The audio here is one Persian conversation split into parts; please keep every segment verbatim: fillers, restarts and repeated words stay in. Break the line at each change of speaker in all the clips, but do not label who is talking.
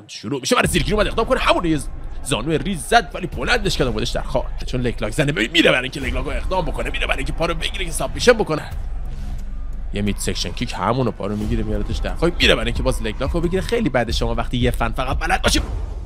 شروع میشه برای زیرگیری اومد اقدام کنه، همون یه زانو ریز زد ولی بلندش کرد بودش در خاک، چون لگ لاک زنه میره برای اینکه لگ لاک رو اقدام بکنه، میره برای اینکه پا رو بگیره که سابمیشن بکنه. یه مید سکشن کیک همون پا رو میگیره میارتش در خاک، میره برای اینکه باز لگ لاک رو بگیره. خیلی بده شما وقتی یه فن فقط بلد باشی.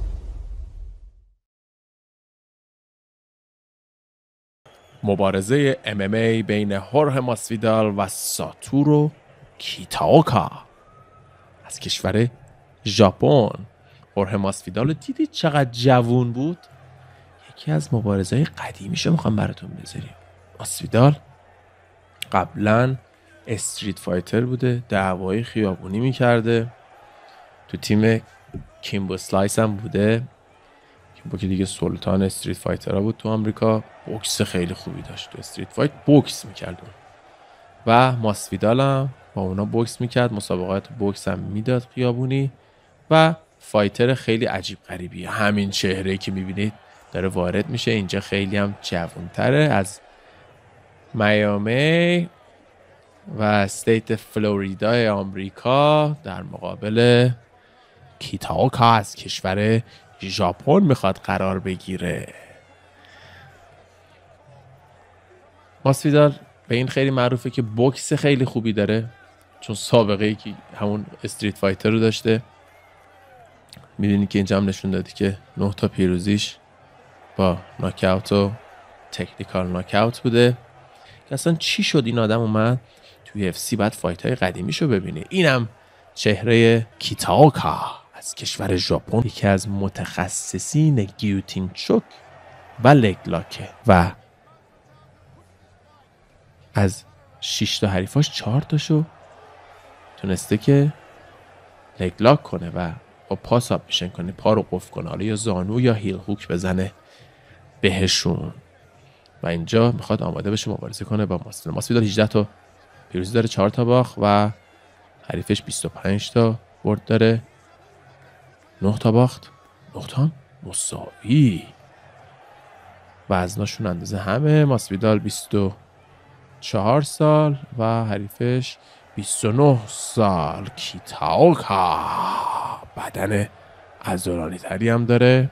مبارزه ام ام ای بین هورهه ماسویدال و ساتورو کیتاوکا از کشور ژاپن. هورهه ماسویدال رو دیدید چقدر جوون بود؟ یکی از مبارزه‌های قدیمیشو میخوام براتون بذاریم. ماسویدال قبلا استریت فایتر بوده، دعوای خیابونی میکرده، تو تیم کیمبو سلایس هم بوده. کیمبو که دیگه سلطان استریت فایترها بود تو آمریکا، بوکس خیلی خوبی داشت، تو استریت فایت بوکس میکرد و ماسویدال هم با اونا بوکس میکرد، مسابقات بوکس هم میداد خیابونی و فایتر خیلی عجیب غریبیه. همین چهره که میبینید داره وارد میشه اینجا، خیلی هم جوانتره از میامی و استیت فلوریدای آمریکا، در مقابل کیتاوکا از کشور ژاپن میخواد قرار بگیره. ماسویدال به این خیلی معروفه که بوکس خیلی خوبی داره، چون سابقه ای که همون استریت فایتر رو داشته. میدونی که اینجا هم نشون دادی که نه تا پیروزیش با ناکاوت و تکنیکال ناکاوت بوده. که اصلا چی شد این آدم اومد توی اف سی بعد فایت های قدیمیشو ببینه. اینم چهره کیتاوکا از کشور ژاپن، یکی از متخصصین گیوتین چوک و لگ لاکه و از شش تا حریفاش چهار تاشو تونسته که لگ لاک کنه و با پا سابمیشن کنه، پا رو قفل کنه، حالا یا زانو یا هیل هوک بزنه بهشون. و اینجا میخواد آماده بشه مبارزه کنه با ماسویدال. ماسویدال هجده تا پیروزی داره، چهار تا باخت و حریفش بیست و پنج تا برد داره، نه تا باخت، نه تا مساوی. وزناشون اندازه همه. ماسویدال بیست و چهار سال و حریفش بیست و نه سال. کیتاوکا بدن عضلانی تری هم داره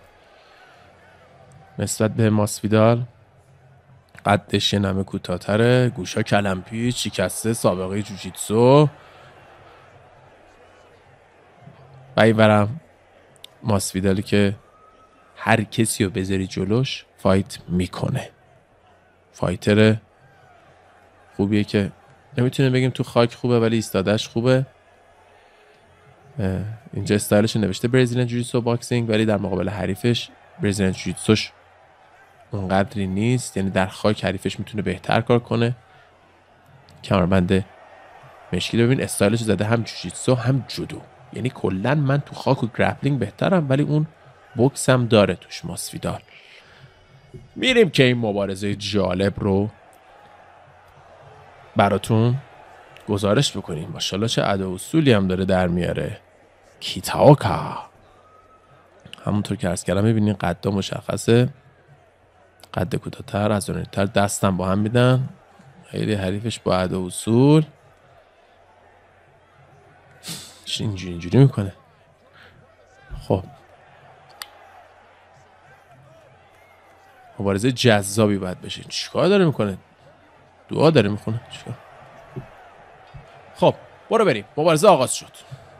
نسبت به ماسویدال، قدش یه نمه کوتاه‌تره، گوشا کلمپی، شکسته، سابقه جوجیتسو. و اینورم ماسویدالی که هر کسی رو بذاری جلوش فایت میکنه. فایتر خوبیه که نمیتونیم بگیم تو خاک خوبه ولی ایستادش خوبه. اینجا استایلش نوشته برزیلیان جوجیتسو باکسینگ، ولی در مقابل حریفش برزیلیان جوجیتسوش اونقدری نیست، یعنی در خاک حریفش میتونه بهتر کار کنه. کمربند مشکی ببین استایلش زده هم جوجیتسو هم جودو، یعنی کلا من تو خاک و گرپلینگ بهترم ولی اون بوکس هم داره توش ماسویدال. میریم که این مبارزه جالب رو براتون گزارش بکنیم. ماشاءالله چه ادا و اصولی هم داره در میاره کیتاوکا. همونطور که عرض کردم میبینین قد مشخصه، قد کوتاه‌تر، عضلانی‌تر، دستم با هم میدن. خیلی حریفش با ادا و اصول اینجوری اینجوری میکنه. خب مبارزه جذابی باید بشه. چیکار داره میکنه؟ دعا داره میخونه. چیکار؟ خب برو بریم. مبارزه آغاز شد.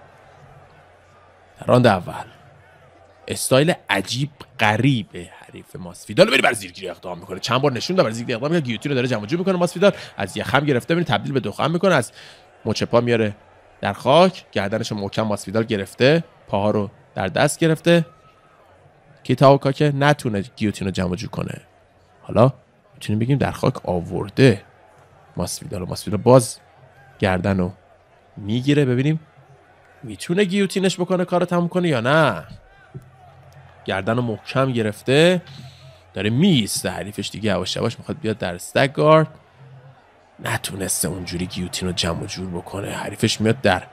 در راند اول استایل عجیب غریب حریف ماسویدال بری بر زیرگیری اقدام میکنه. چند بار نشون داد بر زیرگیری اقدام میکنه، گیوتین رو داره جمع جور میکنه. ماسویدال از یه خم گرفته ببین تبدیل به دو خم میکنه، از مچ پا میاره در خاک، گردنش محکم ماسویدال گرفته، پاها رو در دست گرفته. کیتاوکا که نتونه گیوتین رو جمع جور کنه، حالا میتونیم بگیم در خاک آورده ماسویدال. ماسویدال باز گردن رو میگیره، ببینیم میتونه گیوتینش بکنه کارو تموم کنه یا نه. گردن رو محکم گرفته، داره میسته. حریفش دیگه یواش یواش میخواد بیاد در استک گارد، نتونسته اونجوری گیوتین رو جمع جور بکنه. حریفش میاد در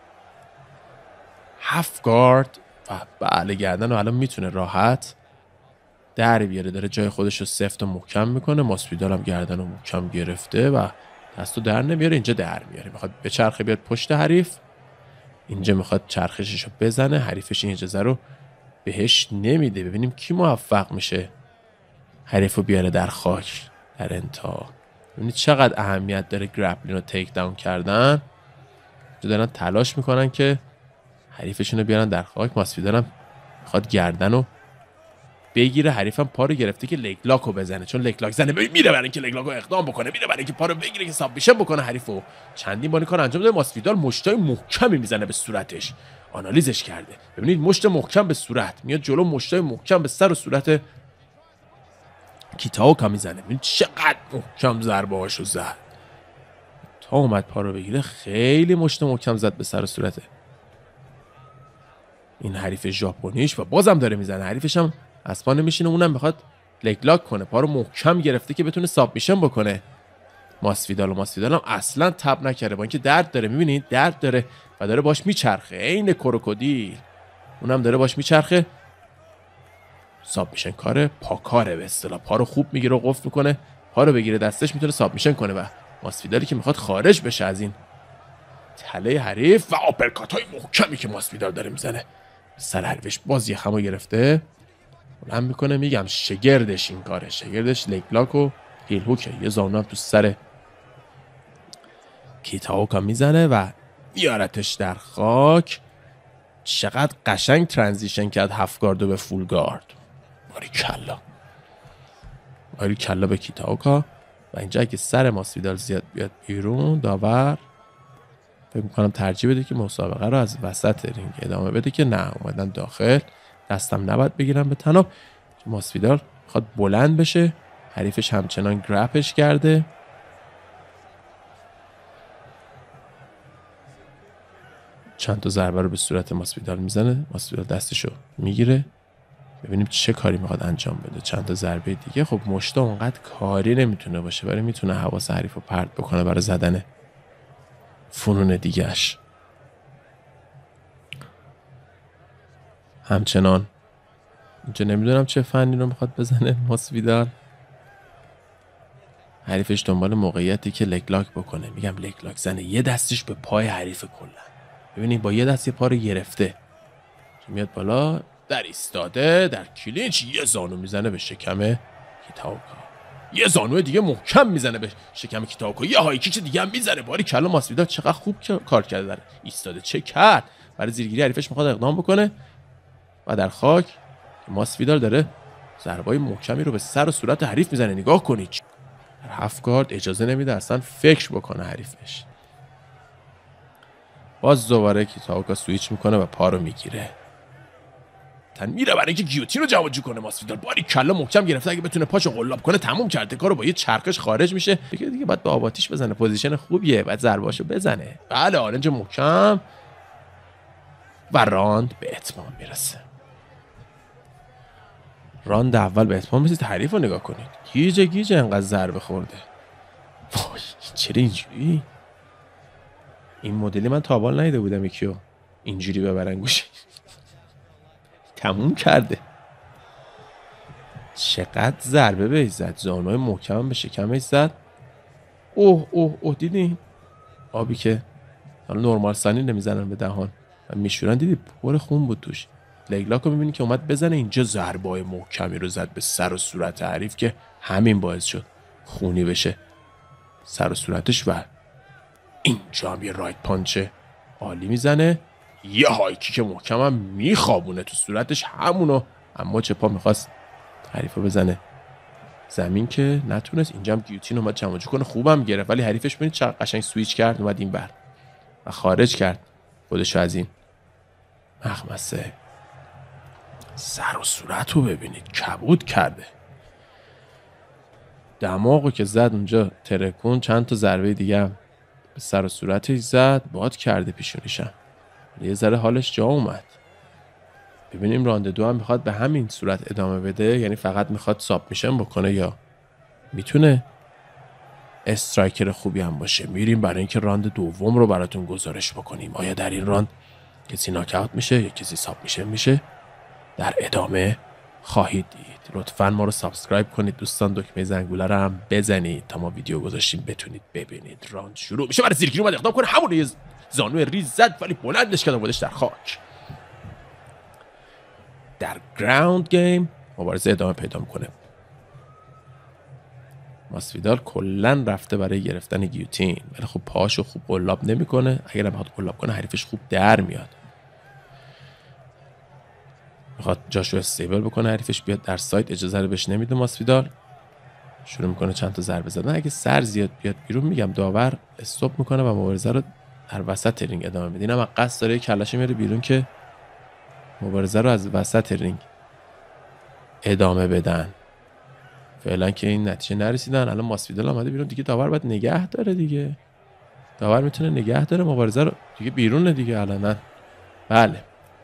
هفت گارد و بله گردن رو الان میتونه راحت در بیاره، داره جای خودش رو سفت و محکم میکنه. ماسویدال هم گردن رو محکم گرفته و دستو در نمیاره، اینجا در میاره، میخواد به چرخه بیاد پشت حریف. اینجا میخواد چرخشش رو بزنه، حریفش این اجازه رو بهش نمیده. ببینیم کی موفق میشه حریف رو بیاره در خاک در انتها. ببینید چقدر اهمیت داره گرپلین رو تیک داون کردن. جو دارن تلاش میکنن که حریفشون رو بیارن در خاک. ماسفیدال هم میخواد گردن رو بگیره، حریفم پا رو گرفته که لگ لاک رو بزنه، چون لگ لاک زنه میره برای اینکه لگ لاک رو اقدام بکنه، میره برای اینکه پا رو بگیره که سابمیشن بکنه حریفو. چندین بار این کار انجام داده. ماسفیدال مشتای محکمی میزنه به صورتش. آنالیزش کرده. ببینید مشت محکم به صورت میاد جلو، مشتای محکم به سر و صورت کیتاوکا میزنه. ببینید چقدر محکم ضربه هاشو زد. تا اومد پا رو بگیره خیلی مشت محکم زد به سر و صورت این حریف ژاپنیش و بازم داره میزنه. حریفش هم از پا نمیشینه، اونم میخواد لگ لاک کنه، پا رو محکم گرفته که بتونه سابمیشن بکنه. ماسفیدال و ماسفیدال هم اصلا تب نکرده با اینکه درد داره. میبینید درد داره و داره باش میچرخه عین کروکودیل. اونم داره باش میچرخه. سابمیشن کاره، پاکاره به اصطلاح. پا رو خوب میگیره و قفل میکنه، پا رو بگیره دستش میتونه سابمیشن کنه. و ماسفیدالی که میخواد خارج بشه از این تله حریف و آپرکات های محکمی که ماسفیدال داره میزنه سر حریفش، باز یه خمو گرفته بلند میکنه. میگم شگردش این کاره، شگردش لگ لاک و هیل هوکه. یه زانو هم تو سر کیتاوکا میزنه و میارتش در خاک. چقدر قشنگ ترانزیشن کرد هفت گاردو به فول گارد. باری کلا باری کلا به کیتاوکا. و اینجا اگه سر ماسفیدال زیاد بیاد بیرون، داور فکر میکنم ترجیح بده که مسابقه رو از وسط رینگ ادامه بده که نه اومدن داخل. دستم نباید بگیرم به تناب. ماسفیدال میخواد بلند بشه، حریفش همچنان گرپش کرده. چند تا ضربه رو به صورت ماسفیدال میزنه. ماسفیدال دستشو میگیره. ببینیم چه کاری میخواد انجام بده. چند تا ضربه دیگه. خب مشتا اونقدر کاری نمیتونه باشه، ولی میتونه حواس حریف رو پرت بکنه برای زدن فنون دیگهش. همچنان اینجا نمیدونم چه فنی رو میخواد بزنه ماسفیدال. حریفش دنبال موقعیتی که لگ لاک بکنه. میگم لگ لاک زنه، یه دستش به پای حریف کلا. ببینید با یه دست یه پا رو گرفته، میاد بالا در ایستاده در کلینچ، یه زانو میزنه به شکم کیتاوکا، یه زانو دیگه محکم میزنه به شکم کیتاوکا، یه های کیک دیگه هم میزنه. باری کلا ماسفیدال چقدر خوب کار کرده در ایستاده. چه کرد برای زیرگیری حریفش میخواد اقدام بکنه و در خاک ماسفیدال داره ضربای محکمی رو به سر و صورت حریف میزنه. نگاه کنید در هفت گارد اجازه نمیده اصلا فکر بکنه حریفش. باز دوباره کیتاوکا سویچ میکنه و پا رو میگیره، تن میره برای اینکه گیوتین رو جمع جو کنه. ماسفیدال باری کلا محکم گرفته، اگه بتونه پاشو قلاب کنه تموم کرده کارو. با یه چرخش خارج میشه دیگه. دیگه بعد با آباتیش بزنه، پوزیشن خوبیه، بعد ضرباشو بزنه. بله آرنج محکم و راند به اتمام میرسه. راند اول به اتمام میرسه. حریف رو نگاه کنید، گیجه گیجه انقدر ضربه خورده. وای چرا اینجوری؟ این مدلی من تا بال ندیده بودم یکیو اینجوری ببرن گوشه. تموم کرده. چقدر ضربه بهش زد، زانوی محکم به شکمش زد. اوه اوه اوه دیدین آبی که حالا نورمال سانی نمیزنن به دهان و میشورن، دیدی پر خون بود توش. لگ لاک رو میبینی که اومد بزنه اینجا، ضربه های محکمی رو زد به سر و صورت حریف که همین باعث شد خونی بشه سر و صورتش. و اینجا هم یه رایت پانچ عالی میزنه، یه های کیک محکم هم میخوابونه تو صورتش همونو. اما چه پا میخواست حریف رو بزنه زمین که نتونست. اینجا هم گیوتین اومد جمع جو کنه، خوبم گرفت، ولی حریفش ببینید چقدر قشنگ سویچ کرد اومد این بر و خارج کرد خودشو از این مخمسه. سر و صورت رو ببینید کبود کرده. دماغو که زد اونجا ترکون، چند تا ضربه دیگه هم به سر و صورتش زد، باد کرده پیشونیشم. یه ذره حالش جا اومد. ببینیم راند دو هم میخواد به همین صورت ادامه بده، یعنی فقط میخواد سابمیشن بکنه یا میتونه استرایکر خوبی هم باشه. میریم برای اینکه راند دوم رو براتون گزارش بکنیم. آیا در این راند کسی ناکاوت میشه یا کسی سابمیشن میشه؟ در ادامه خواهید دید. لطفاً ما رو سابسکرایب کنید دوستان، دکمه زنگوله رو هم بزنید تا ما ویدیو گذاشتیم بتونید ببینید. راند شروع میشه. برای زیرگیری اومد اقدام کنه، همون زانوی ریز زد ولی بلندش کرد و بودش در خاک. در گراوند گیم مبارزه ادامه پیدا میکنه. ماسویدال کلا رفته برای گرفتن گیوتین ولی خب پاهاشو خوب قلاب نمیکنه. اگر هم بخواد قلاب کنه حریفش خوب در میاد. میخواد جاشو استیبل بکنه حریفش بیاد در سایت، اجازه رو بهش نمیده. ماسویدال شروع میکنه چند تا ضربه زدن. اگه سر زیاد بیاد بیرون میگم داور استاپ میکنه و مبارزه رو در وسط رینگ ادامه میده. اینم قصد داره کلهش میاره بیرون که مبارزه رو از وسط رینگ ادامه بدن. فعلا که این نتیجه نرسیدن. الان ماسویدال اومده بیرون دیگه، داور باید نگه داره دیگه. داور میتونه نگه داره مبارزه رو دیگه، بیرونه دیگه الان. بله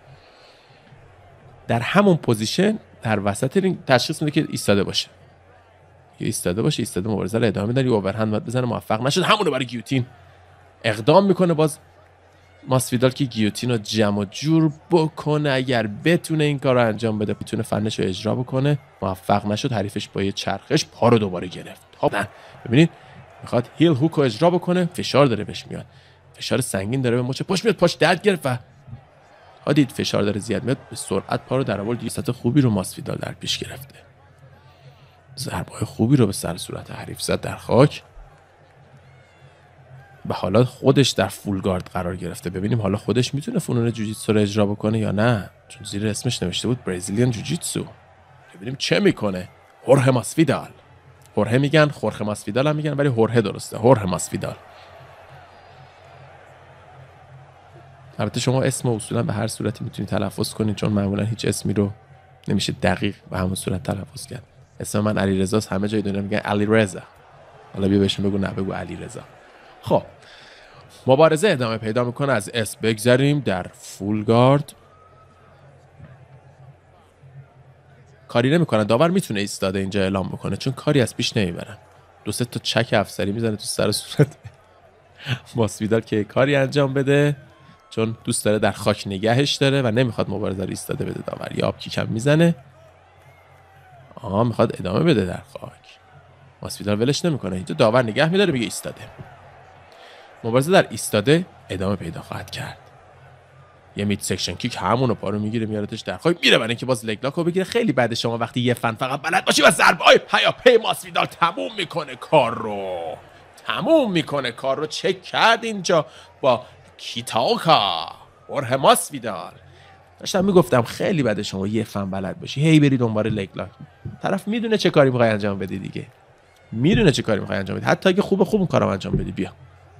در همون پوزیشن در وسط رینگ تشخیص میده که ایستاده باشه. یه ایستاده باشه، ایستاده مبارزه رو ادامه بده. یه اوورهند باید بزنه، موفق نشد، همون رو برای گیوتین اقدام میکنه. باز ماسویدال که گیوتین رو جمع و جور بکنه، اگر بتونه این کار رو انجام بده، بتونه فنش رو اجرا بکنه، موفق نشد. حریفش با یه چرخش پا رو دوباره گرفت. خب نه ببینید میخواد هیل هوک رو اجرا بکنه، فشار داره بهش میاد، فشار سنگین داره به مچ پاش میاد، پاش درد گرفت و ها دید فشار داره زیاد میاد، به سرعت پا رو در آورد. سطح خوبی رو ماسویدال در پیش گرفته. ضربه‌های خوبی رو به سر صورت حریف زد در خاک و حالا خودش در فول گارد قرار گرفته. ببینیم حالا خودش میتونه فنون جوجیتسو رو اجرا بکنه یا نه، چون زیر اسمش نوشته بود برزیلیان جوجیتسو. ببینیم چه میکنه. هورهه ماسویدال. هورهه میگن، خورخه ماسویدال هم میگن، ولی هورهه درسته. هورهه ماسویدال. البته شما اسم اصولا به هر صورتی میتونید تلفظ کنید، چون معمولا هیچ اسمی رو نمیشه دقیق به همون صورت تلفظ کرد. اسم من علیرضاست، همه جای دنیا میگن علیرضا. حالا بیا بهشون بگو نه بگو علیرضا. خب مبارزه ادامه پیدا میکنه. از اس بگذریم در فول گارد. کاری نمیکنه. داور میتونه ایستاده اینجا اعلام بکنه چون کاری از پیش نمیبرن. دو سه تا چک افسری میزنه تو سر صورت ماسویدال که کاری انجام بده، چون دوست داره در خاک نگهش داره و نمیخواد مبارزه رو ایستاده بده. داور یا آب کیکم میزنه. آها میخواد ادامه بده در خاک. ماسویدال ولش نمیکنه. اینجا داور نگه میداره، میگه ایستاده. مبارزه در ایستاده ادامه پیدا خواهد کرد. یه مید سکشن کیک همونو پارو میگیره میارتش در خاک، میره برای اینکه باز لگ لاک رو بگیره. خیلی بده شما وقتی یه فن فقط بلد باشی و ضربه‌های پیاپی ماسویدال تموم میکنه کار رو. تموم میکنه کار رو. چک کرد اینجا با کیتاوکا. هورهه ماسویدال. داشتم میگفتم خیلی بده شما یه فن بلد باشی هی بری دنبال لگ لاک. طرف میدونه چه کاری میخوای انجام بدی دیگه. میدونه چه کاری میخوای انجام بدی. حتی اگه خوب خوب اون کارو انجام بدی. بیا.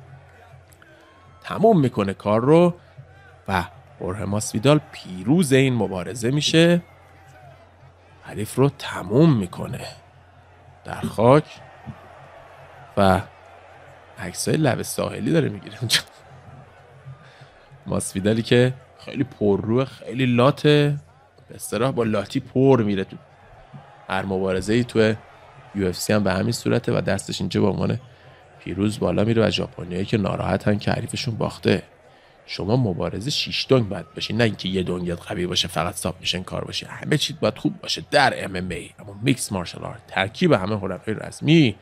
تموم میکنه کار رو و هورهه ماسویدال پیروز این مبارزه میشه. حریف رو تموم میکنه در خاک و عکسای لب ساحلی داره میگیره اونجا. ماسویدالی که خیلی پرروه، خیلی لاته، به اصطلاح با لاتی پر میره تو هر مبارزه ای. تو یو اف سی هم به همین صورته و دستش اینجا به عنوان پیروز بالا میره و ژاپنیایی که ناراحتن که حریفشون باخته. شما مبارزه شش دنگ باید باشی، نه اینکه یه دنگت قوی باشه فقط ساب میشن کار باشه. همه چیز باید خوب باشه در ام ام ای، اما میکس مارشال آرت. ترکیب همه هنرهای رسمی.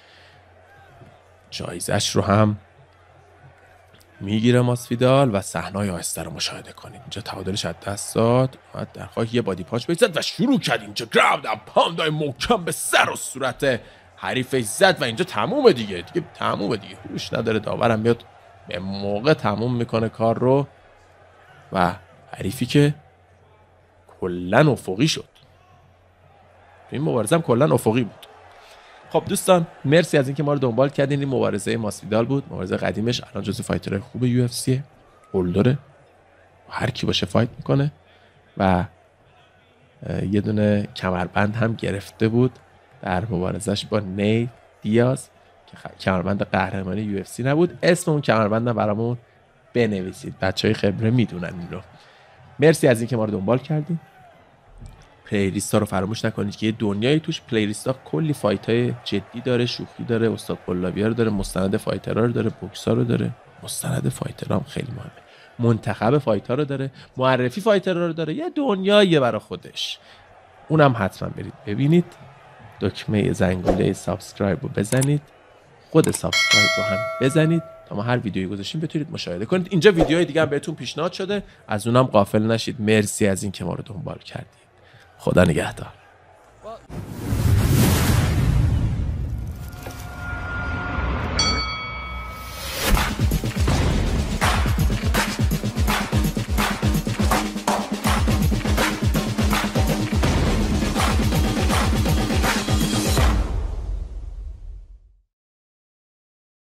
جایزش رو هم میگیره ماسویدال و صحنه‌های آهسته رو مشاهده کنید. اینجا تعادلش از دست داد، اومد در خاک یه بادی پانچ بزد و شروع کرد اینجا گراوند اند پاندای محکم به سر و صورت حریفش زد و اینجا تمومه دیگه. دیگه تمومه دیگه. هوش نداره. داورم میاد به موقع تموم میکنه کار رو و حریفی که کلن افقی شد. این مبارزه هم کلن افقی بود. خب دوستان مرسی از اینکه ما رو دنبال کردین. این مبارزه ماسویدال بود. مبارزه قدیمش الان جزو فایترهای خوب یو اف سی. هولدره. هر کی باشه فایت میکنه و یه دونه کمربند هم گرفته بود در مبارزش با نی دیاز که کمربند قهرمانی یو اف سی نبود. اسم اون کمربند برامون بنویسید. بچهای خبره میدونن این رو. مرسی از اینکه ما رو دنبال کردین. پلیلیست ها رو فراموش نکنید که یه دنیایی توش پلیلیست ها کلی فایت های جدی داره، شوخی داره، استاد قلابی ها رو داره، مستند فایترها رو داره، بوکس ها رو داره. مستند فایترها هم خیلی مهمه. منتخب فایت ها رو داره، معرفی فایترها رو داره. یه دنیاییه برای خودش. اونم حتما برید ببینید. دکمه زنگوله سابسکرایب رو بزنید. خود سابسکرایب رو هم بزنید تا ما هر ویدیویی گذاشتیم بتونید مشاهده کنید. اینجا ویدیوهای دیگه هم بهتون پیشنهاد شده، از اونم غافل نشید. مرسی از این که ما رو دنبال کردید. خدا نگهدار.